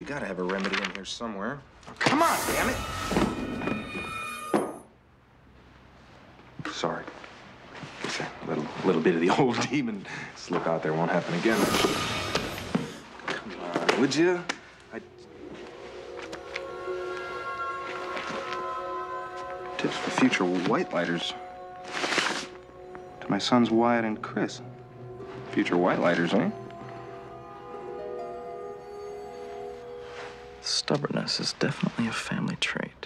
gotta have a remedy in here somewhere. Oh, come on, damn it! Sorry. Guess a little bit of the old demon slip out there won't happen again. Come on, would you? Tips for future white lighters. To my sons Wyatt and Chris. Future white lighters, eh? Stubbornness is definitely a family trait.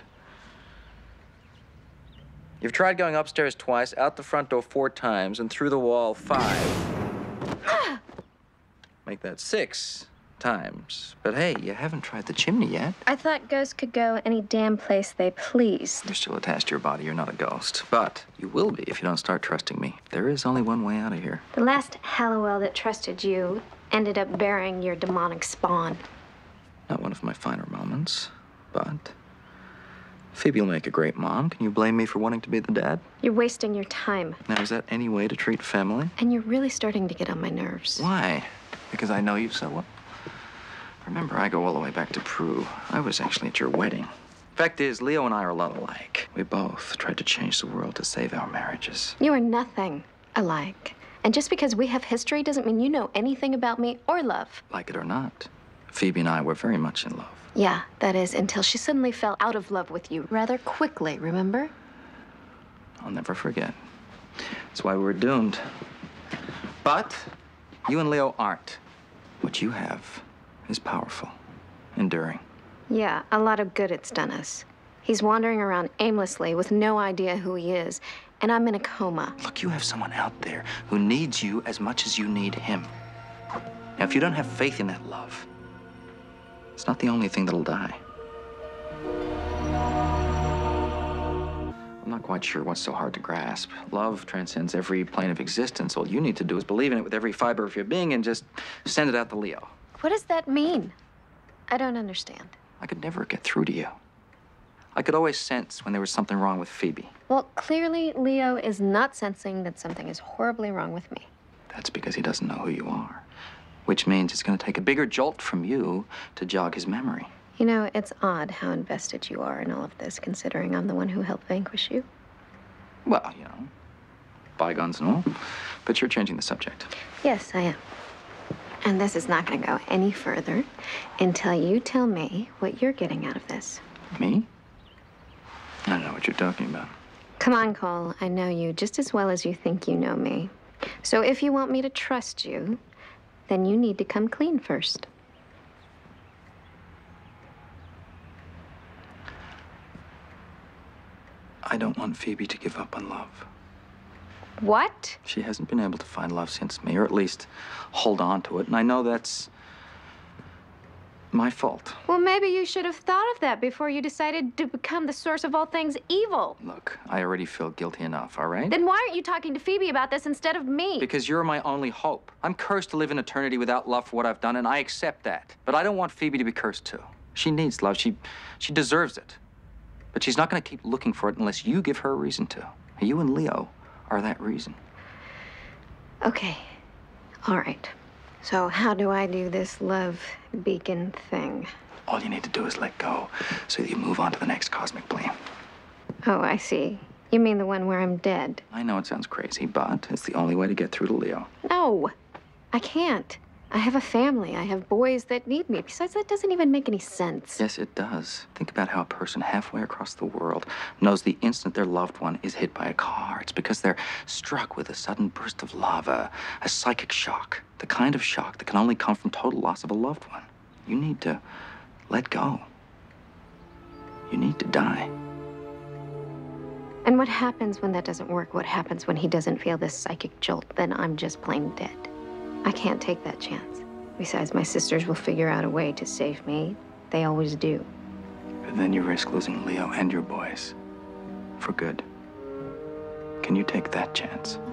You've tried going upstairs twice, out the front door 4 times, and through the wall 5. Make that 6 times. But hey, you haven't tried the chimney yet. I thought ghosts could go any damn place they pleased. You're still attached to your body. You're not a ghost. But you will be if you don't start trusting me. There is only one way out of here. The last Hallowell that trusted you ended up burying your demonic spawn. Not one of my finer moments, but Phoebe will make a great mom. Can you blame me for wanting to be the dad? You're wasting your time. Now, is that any way to treat family? And you're really starting to get on my nerves. Why? Because I know you so well? Remember, I go all the way back to Prue. I was actually at your wedding. Fact is, Leo and I are a lot alike. We both tried to change the world to save our marriages. You are nothing alike. And just because we have history doesn't mean you know anything about me or love. Like it or not, Phoebe and I were very much in love. Yeah, that is, until she suddenly fell out of love with you rather quickly, remember? I'll never forget. That's why we were doomed. But you and Leo aren't. What you have is powerful, enduring. Yeah, a lot of good it's done us. He's wandering around aimlessly with no idea who he is, and I'm in a coma. Look, you have someone out there who needs you as much as you need him. Now, if you don't have faith in that love, it's not the only thing that'll die. I'm not quite sure what's so hard to grasp. Love transcends every plane of existence. All you need to do is believe in it with every fiber of your being and just send it out to Leo. What does that mean? I don't understand. I could never get through to you. I could always sense when there was something wrong with Phoebe. Well, clearly Leo is not sensing that something is horribly wrong with me. That's because he doesn't know who you are, which means it's going to take a bigger jolt from you to jog his memory. You know, it's odd how invested you are in all of this, considering I'm the one who helped vanquish you. Well, you know, bygones and all, but you're changing the subject. Yes, I am. And this is not going to go any further until you tell me what you're getting out of this. Me? I don't know what you're talking about. Come on, Cole. I know you just as well as you think you know me. So if you want me to trust you, then you need to come clean first. I don't want Phoebe to give up on love. What? She hasn't been able to find love since me, or at least hold on to it, and I know that's my fault. Well, maybe you should have thought of that before you decided to become the source of all things evil. Look, I already feel guilty enough, all right? Then why aren't you talking to Phoebe about this instead of me? Because you're my only hope. I'm cursed to live in eternity without love for what I've done, and I accept that. But I don't want Phoebe to be cursed too. She needs love. She deserves it. But she's not going to keep looking for it unless you give her a reason to. You and Leo are that reason. Okay. All right. So how do I do this love beacon thing? All you need to do is let go so that you move on to the next cosmic plane. Oh, I see. You mean the one where I'm dead? I know it sounds crazy, but it's the only way to get through to Leo. No, I can't. I have a family. I have boys that need me. Besides, that doesn't even make any sense. Yes, it does. Think about how a person halfway across the world knows the instant their loved one is hit by a car. It's because they're struck with a sudden burst of lava, a psychic shock, the kind of shock that can only come from total loss of a loved one. You need to let go. You need to die. And what happens when that doesn't work? What happens when he doesn't feel this psychic jolt? Then I'm just plain dead. I can't take that chance. Besides, my sisters will figure out a way to save me. They always do. But then you risk losing Leo and your boys. For good. Can you take that chance?